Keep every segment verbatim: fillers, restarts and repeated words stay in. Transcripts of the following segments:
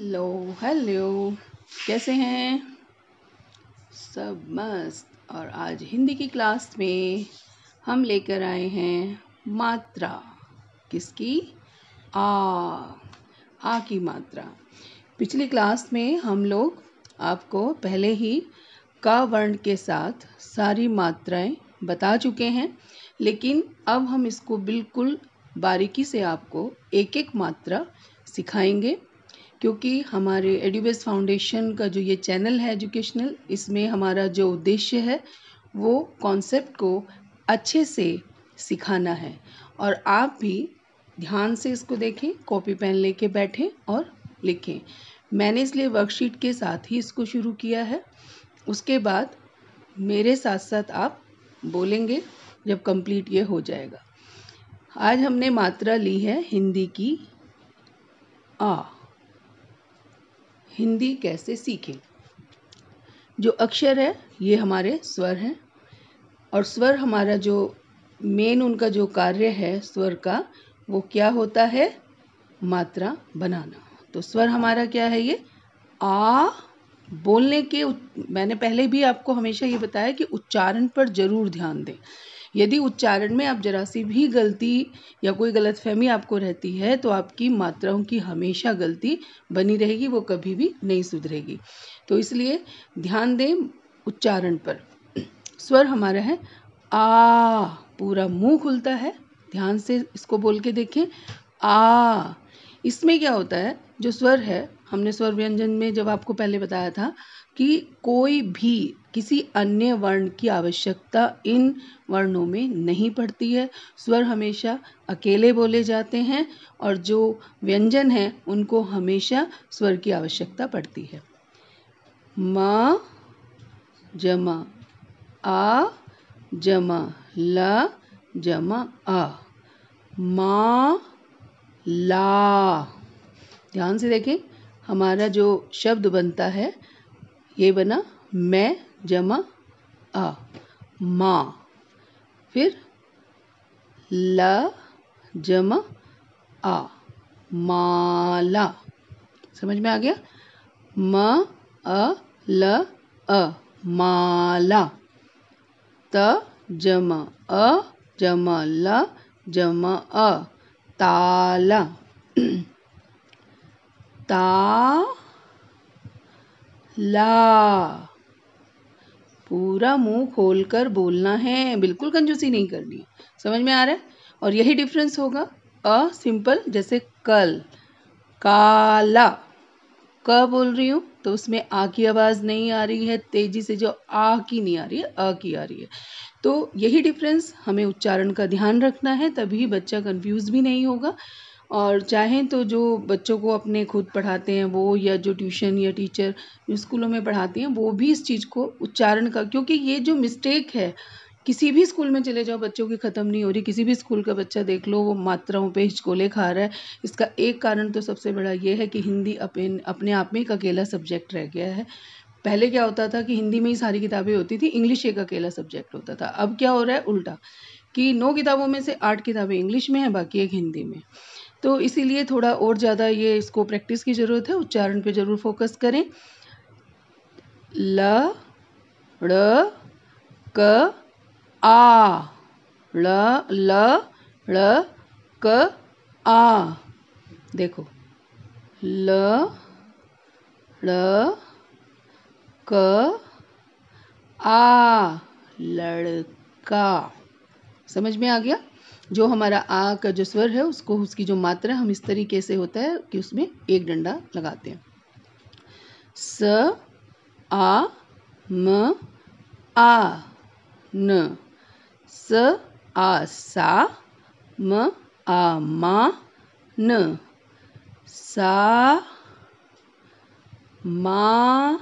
Hello hello कैसे हैं सब? मस्त। और आज हिंदी की क्लास में हम लेकर आए हैं मात्रा। किसकी? आ। आ की मात्रा। पिछली क्लास में हम लोग आपको पहले ही का वर्ण के साथ सारी मात्राएं बता चुके हैं, लेकिन अब हम इसको बिल्कुल बारीकी से आपको एक एक मात्रा सिखाएंगे, क्योंकि हमारे एडुबेस फाउंडेशन का जो ये चैनल है एजुकेशनल, इसमें हमारा जो उद्देश्य है वो कॉन्सेप्ट को अच्छे से सिखाना है। और आप भी ध्यान से इसको देखें, कॉपी पेन लेके बैठें और लिखें। मैंने इसलिए वर्कशीट के साथ ही इसको शुरू किया है। उसके बाद मेरे साथ साथ आप बोलेंगे जब कंप्लीट ये हो जाएगा। आज हमने मात्रा ली है हिंदी की आ। हिंदी कैसे सीखें? जो अक्षर है ये हमारे स्वर हैं, और स्वर हमारा जो मेन उनका जो कार्य है स्वर का, वो क्या होता है? मात्रा बनाना। तो स्वर हमारा क्या है? ये आ। बोलने के मैंने पहले भी आपको हमेशा ये बताया कि उच्चारण पर जरूर ध्यान दें। यदि उच्चारण में आप जरा सी भी गलती या कोई गलतफहमी आपको रहती है तो आपकी मात्राओं की हमेशा गलती बनी रहेगी, वो कभी भी नहीं सुधरेगी। तो इसलिए ध्यान दें उच्चारण पर। स्वर हमारा है आ। पूरा मुंह खुलता है, ध्यान से इसको बोल के देखें। आ। इसमें क्या होता है? जो स्वर है, हमने स्वर व्यंजन में जब आपको पहले बताया था कि कोई भी किसी अन्य वर्ण की आवश्यकता इन वर्णों में नहीं पड़ती है। स्वर हमेशा अकेले बोले जाते हैं, और जो व्यंजन हैं उनको हमेशा स्वर की आवश्यकता पड़ती है। म जमा आ जमा ल जमा आ। मा ला। ध्यान से देखें, हमारा जो शब्द बनता है ये बना मैं जमा आ, माँ। फिर ल जमा आ, माला। समझ में आ गया? म अ ल अ, माला। त जमा अ जमा ल जमा अ, ताला। ता ला। पूरा मुंह खोलकर बोलना है, बिल्कुल कंजूसी नहीं करनी है। समझ में आ रहा है? और यही डिफरेंस होगा अ सिंपल, जैसे कल काला क बोल रही हूँ तो उसमें आ की आवाज़ नहीं आ रही है तेजी से, जो आ की नहीं आ रही है, अ की आ रही है। तो यही डिफरेंस हमें उच्चारण का ध्यान रखना है, तभी बच्चा कंफ्यूज भी नहीं होगा। और चाहें तो जो बच्चों को अपने खुद पढ़ाते हैं वो, या जो ट्यूशन या टीचर जो स्कूलों में पढ़ाती हैं, वो भी इस चीज़ को उच्चारण का, क्योंकि ये जो मिस्टेक है किसी भी स्कूल में चले जाओ बच्चों की ख़त्म नहीं हो रही। किसी भी स्कूल का बच्चा देख लो, वो मात्राओं पे हिचकोले खा रहा है। इसका एक कारण तो सबसे बड़ा ये है कि हिंदी अपने अपने आप में एक अकेला सब्जेक्ट रह गया है। पहले क्या होता था कि हिंदी में ही सारी किताबें होती थी, इंग्लिश एक अकेला सब्जेक्ट होता था। अब क्या हो रहा है? उल्टा, कि नौ किताबों में से आठ किताबें इंग्लिश में हैं, बाकी एक हिंदी में। तो इसीलिए थोड़ा और ज़्यादा ये इसको प्रैक्टिस की ज़रूरत है। उच्चारण पे ज़रूर फोकस करें। ल ड़ क आ, ल ल ड़ क आ। देखो, ल ड़ क आ, लड़का। समझ में आ गया? जो हमारा आ का जो स्वर है उसको, उसकी जो मात्रा हम इस तरीके से होता है कि उसमें एक डंडा लगाते हैं। स आ म आ न। स आ सा म आ मा न। सा मा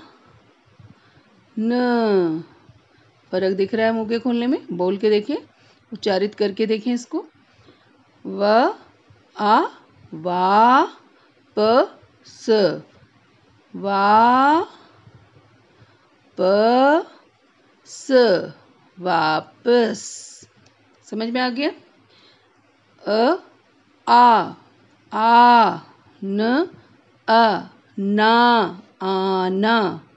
न। फर्क दिख रहा है मुंह के खोलने में? बोल के देखें, उच्चारित करके देखें इसको। व आ वा प स, वा प स, वापस। समझ में आ गया? अ आ आ न अ ना, आना,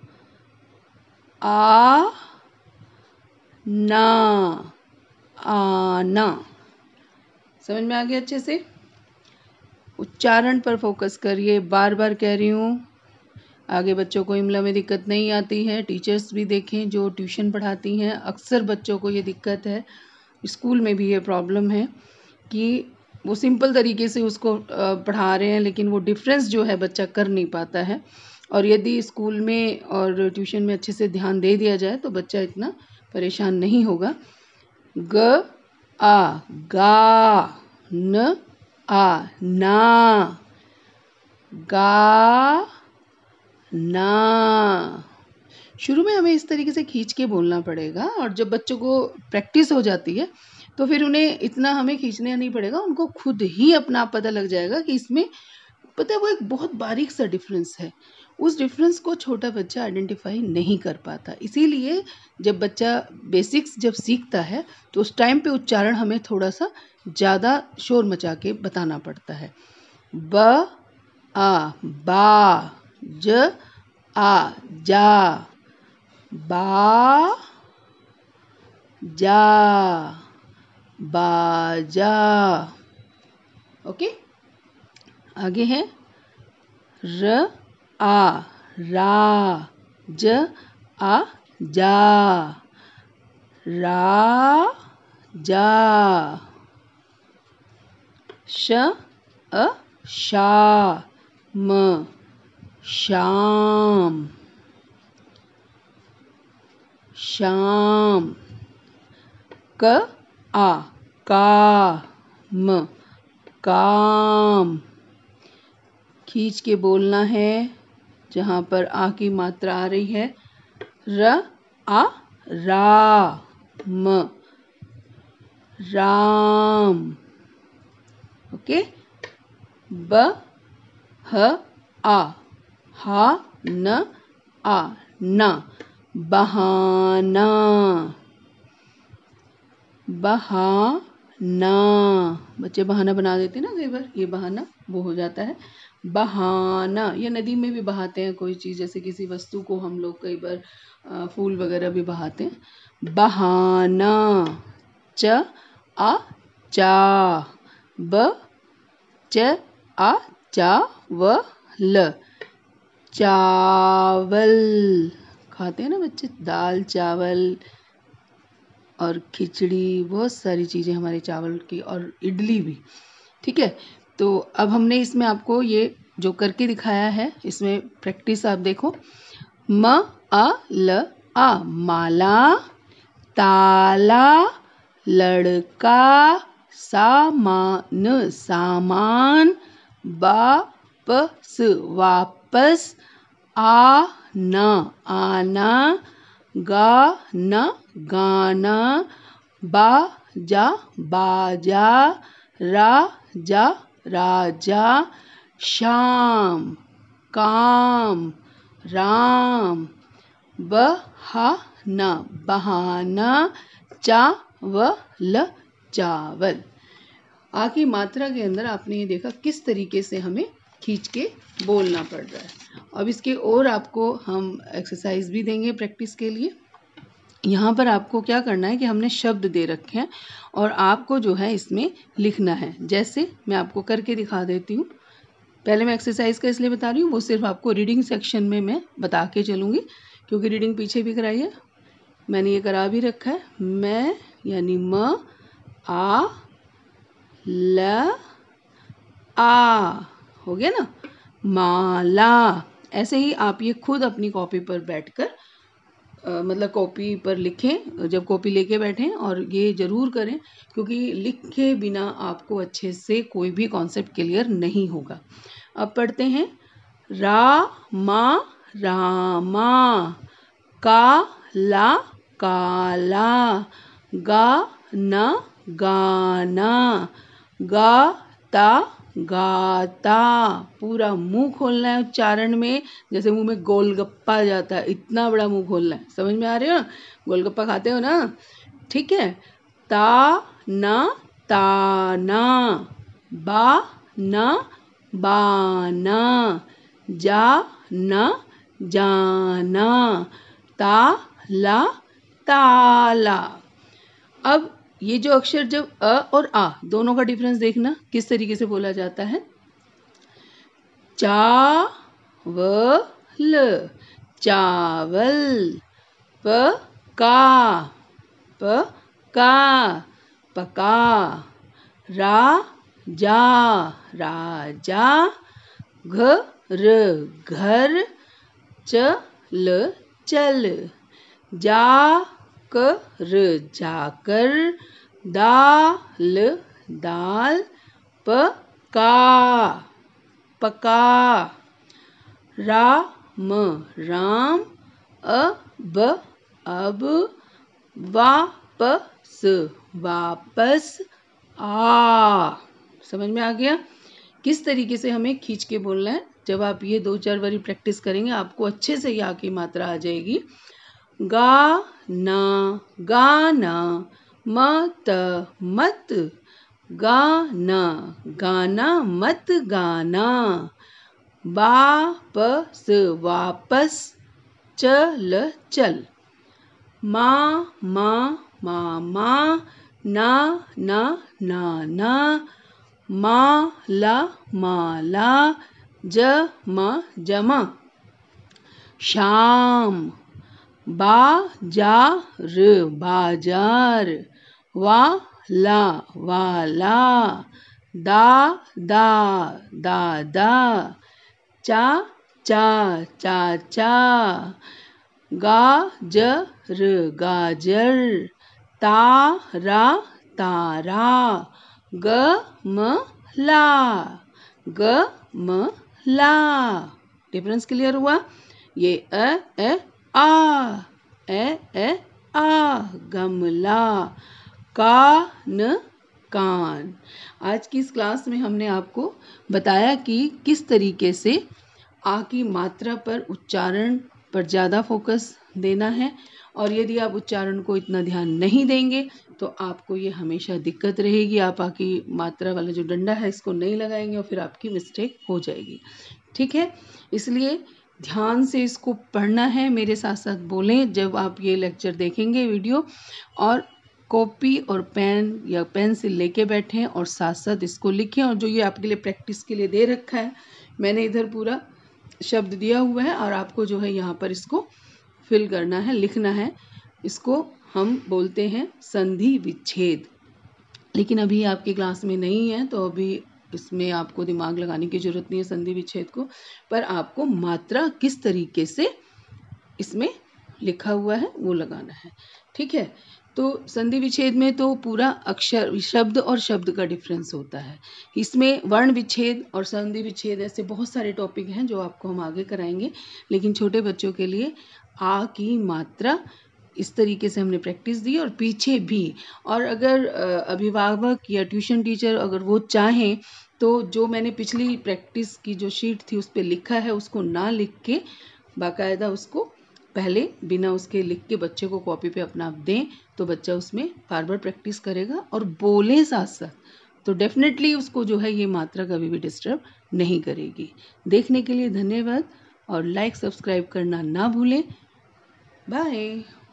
आ ना, आना। समझ में आ गया अच्छे से? उच्चारण पर फोकस करिए, बार बार कह रही हूँ। आगे बच्चों को इमला में दिक्कत नहीं आती है। टीचर्स भी देखें जो ट्यूशन पढ़ाती हैं, अक्सर बच्चों को ये दिक्कत है, स्कूल में भी ये प्रॉब्लम है कि वो सिंपल तरीके से उसको पढ़ा रहे हैं, लेकिन वो डिफरेंस जो है बच्चा कर नहीं पाता है। और यदि स्कूल में और ट्यूशन में अच्छे से ध्यान दे दिया जाए तो बच्चा इतना परेशान नहीं होगा। ग आ, गा, न आ, ना, गा ना। शुरू में हमें इस तरीके से खींच के बोलना पड़ेगा, और जब बच्चों को प्रैक्टिस हो जाती है तो फिर उन्हें इतना हमें खींचना नहीं पड़ेगा, उनको खुद ही अपना आप पता लग जाएगा कि इसमें पता है वो एक बहुत बारीक सा डिफरेंस है। उस डिफरेंस को छोटा बच्चा आइडेंटिफाई नहीं कर पाता। इसीलिए जब बच्चा बेसिक्स जब सीखता है तो उस टाइम पे उच्चारण हमें थोड़ा सा ज़्यादा शोर मचा के बताना पड़ता है। ब आ, बा, ज आ, जा, बा जा, बाजा। ओके, आगे है र आ, रा, ज आ, जा, रा जा, श अ, शा, म, शाम, शाम, क आ, का, म, काम। खींच के बोलना है जहाँ पर आ की मात्रा आ रही है। र आ, रा, म, राम। ओके, ब ह आ, हा न आ, ना, बहाना, बहाना। बच्चे बहाना बना देते हैं ना कई बार, ये बहाना वो हो जाता है बहाना। या नदी में भी बहाते हैं कोई चीज़, जैसे किसी वस्तु को हम लोग कई बार फूल वगैरह भी बहाते हैं। बहाना, च आ, चा, ब च आ, चा व ल, चावल। खाते हैं ना बच्चे दाल चावल और खिचड़ी, बहुत सारी चीज़ें हमारे चावल की, और इडली भी। ठीक है, तो अब हमने इसमें आपको ये जो करके दिखाया है, इसमें प्रैक्टिस आप देखो। म आ, ल आ, माला, ताला, लड़का, सामान, सामान, वापस, वापस, आना, आना, गाना, गाना, बाजा, बाजा, राजा, राजा, शाम, काम, राम, बहाना, बहाना, चावल, चावल। आ की मात्रा के अंदर आपने ये देखा किस तरीके से हमें खींच के बोलना पड़ रहा है। अब इसके और आपको हम एक्सरसाइज भी देंगे प्रैक्टिस के लिए। यहाँ पर आपको क्या करना है कि हमने शब्द दे रखे हैं और आपको जो है इसमें लिखना है। जैसे मैं आपको करके दिखा देती हूँ। पहले मैं एक्सरसाइज का इसलिए बता रही हूँ, वो सिर्फ आपको रीडिंग सेक्शन में मैं बता के चलूँगी, क्योंकि रीडिंग पीछे भी कराई है, मैंने ये करा भी रखा है। मैं यानी म, आ, ल, आ, हो गया ना, माला। ऐसे ही आप ये खुद अपनी कॉपी पर बैठकर Uh, मतलब कॉपी पर लिखें, जब कॉपी लेके बैठें, और ये ज़रूर करें, क्योंकि लिखे बिना आपको अच्छे से कोई भी कॉन्सेप्ट क्लियर नहीं होगा। अब पढ़ते हैं। रा मा, रामा, का ला, काला, गा ना, गाना, गाता, गाता। पूरा मुंह खोलना है उच्चारण में, जैसे मुंह में गोलगप्पा जाता है, इतना बड़ा मुंह खोलना है। समझ में आ रहे हो? गोलगप्पा खाते हो ना? ठीक है। ता ना, ताना, बा ना, बाना, जा न जाना, ता ला ताला। अब ये जो अक्षर जब अ और आ दोनों का डिफरेंस देखना किस तरीके से बोला जाता है। चा व ल चावल, प का प का पका, रा जा राजा, घर घर, चल चल, जा कर जाकर, दाल दाल, पका पका, राम राम, अब अब, वापस वापस, आ। समझ में आ गया किस तरीके से हमें खींच के बोलना है। जब आप ये दो चार बारी प्रैक्टिस करेंगे आपको अच्छे से या की मात्रा आ जाएगी। गाना गाना, मत मत, गाना गाना मत गाना, वापस वापस, चल चल, माँ माँ मामा, ना ना नाना, माला माला, जमा जमा, शाम, बाजार बाजार, वाला वाला, दादा दादा, चाचा चाचा, गाजर गाजर, तारा तारा, गमला गमला। डिफरेंस क्लियर हुआ। ये अ ए आ, ए ए आ, गमला, कान कान। आज की इस क्लास में हमने आपको बताया कि किस तरीके से आ की मात्रा पर, उच्चारण पर ज़्यादा फोकस देना है, और यदि आप उच्चारण को इतना ध्यान नहीं देंगे तो आपको ये हमेशा दिक्कत रहेगी। आप आ की मात्रा वाला जो डंडा है इसको नहीं लगाएंगे और फिर आपकी मिस्टेक हो जाएगी। ठीक है, इसलिए ध्यान से इसको पढ़ना है, मेरे साथ साथ बोलें जब आप ये लेक्चर देखेंगे वीडियो, और कॉपी और पेन या पेंसिल लेके बैठें और साथ साथ इसको लिखें। और जो ये आपके लिए प्रैक्टिस के लिए दे रखा है, मैंने इधर पूरा शब्द दिया हुआ है और आपको जो है यहाँ पर इसको फिल करना है, लिखना है। इसको हम बोलते हैं संधि विच्छेद, लेकिन अभी आपकी क्लास में नहीं है तो अभी इसमें आपको दिमाग लगाने की ज़रूरत नहीं है संधि विच्छेद को, पर आपको मात्रा किस तरीके से इसमें लिखा हुआ है वो लगाना है। ठीक है, तो संधि विच्छेद में तो पूरा अक्षर, शब्द और शब्द का डिफरेंस होता है। इसमें वर्ण विच्छेद और संधि विच्छेद ऐसे बहुत सारे टॉपिक हैं जो आपको हम आगे कराएंगे, लेकिन छोटे बच्चों के लिए आ की मात्रा इस तरीके से हमने प्रैक्टिस दी, और पीछे भी। और अगर अभिभावक या ट्यूशन टीचर अगर वो चाहें तो जो मैंने पिछली प्रैक्टिस की जो शीट थी उस पर लिखा है उसको ना लिख के बाकायदा उसको पहले बिना उसके लिख के बच्चे को कॉपी पे अपना दें, तो बच्चा उसमें बार बार प्रैक्टिस करेगा और बोले साथ साथ, तो डेफिनेटली उसको जो है ये मात्रा कभी भी डिस्टर्ब नहीं करेगी। देखने के लिए धन्यवाद, और लाइक सब्सक्राइब करना ना भूलें। बाय।